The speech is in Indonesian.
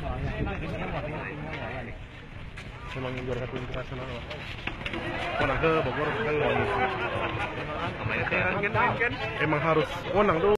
Memang juara satu internasional. Menang ke Bogor kan. Emang harus menang tuh.